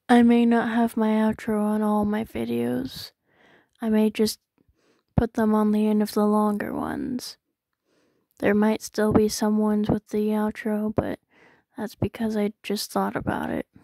I may not have my outro on all my videos. I may just put them on the end of the longer ones. There might still be some ones with the outro, but that's because I just thought about it.